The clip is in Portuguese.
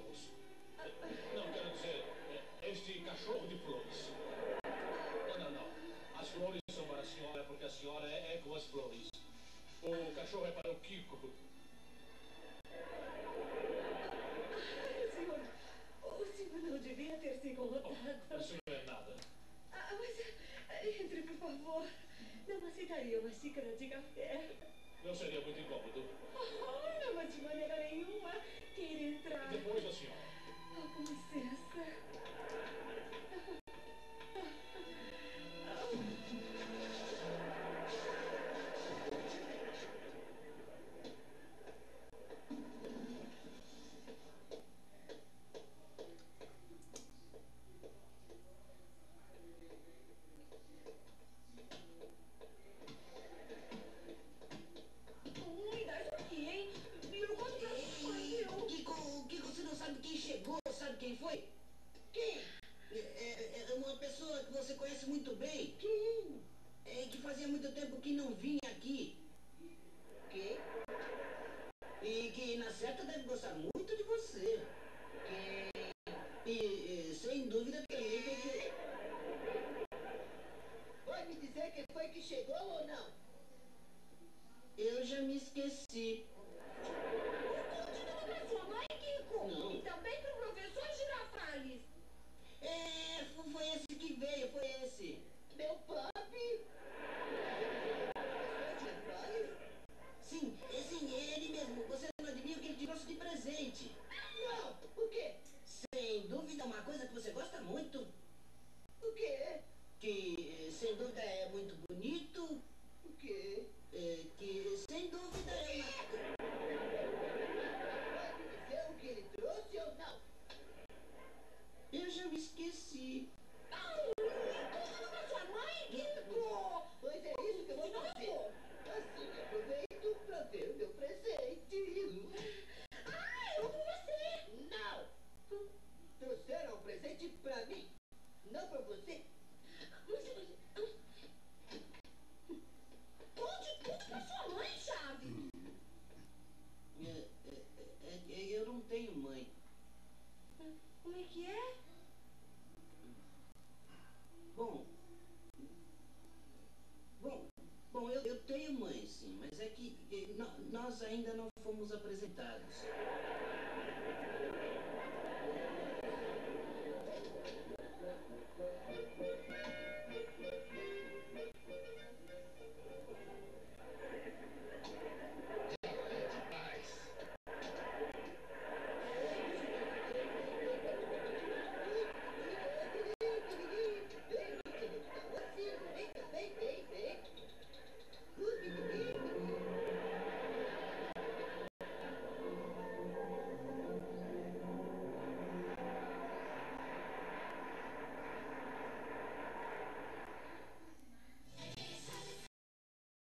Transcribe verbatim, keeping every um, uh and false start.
cachorros. Não, quero dizer, este cachorro de flores. Não, não, não. As flores são para a senhora porque a senhora é, é com as flores. O cachorro é para o Kiko. Ah, senhor, o senhor não devia ter se incomodado. Oh, isso não é nada. Ah, mas entre, por favor. Não aceitaria uma xícara de café. Não seria muito incômodo. Oh, não, mas de maneira nenhuma. Queira entrar. Depois da senhora. Oh, com licença. Quem foi? Quem? É, é, é uma pessoa que você conhece muito bem. Quem? É, que fazia muito tempo que não vinha aqui. Quem? E que na certa deve gostar muito de você. Quem? E, e sem dúvida também tem que... Vai me dizer quem foi que chegou ou não? Eu já me esqueci. Continua pra sua mãe, Kiko. Não. E também pro professor Girafales. É, foi esse que veio, foi esse. Meu papi? Professor Girafales? Sim, é, sim, é ele mesmo. Você não adivinha o que ele te trouxe de presente? Não, o quê? Sem dúvida uma coisa que você gosta muito. O quê? Que, sem dúvida, é muito bonito. O quê? É, que, sem dúvida, é uma... Vai me dizer o que ele trouxe ou não? Eu já me esqueci. Não! Tudo pra sua mãe, Kiko! Pois é isso que eu vou fazer. Assim, aproveito pra ver o meu presente. Ah, eu com você! Não! Trouxeram um presente pra mim, não pra você. Mas... Conte tudo pra sua mãe, Chave! É, é, é, é, eu não tenho mãe. Como é que é?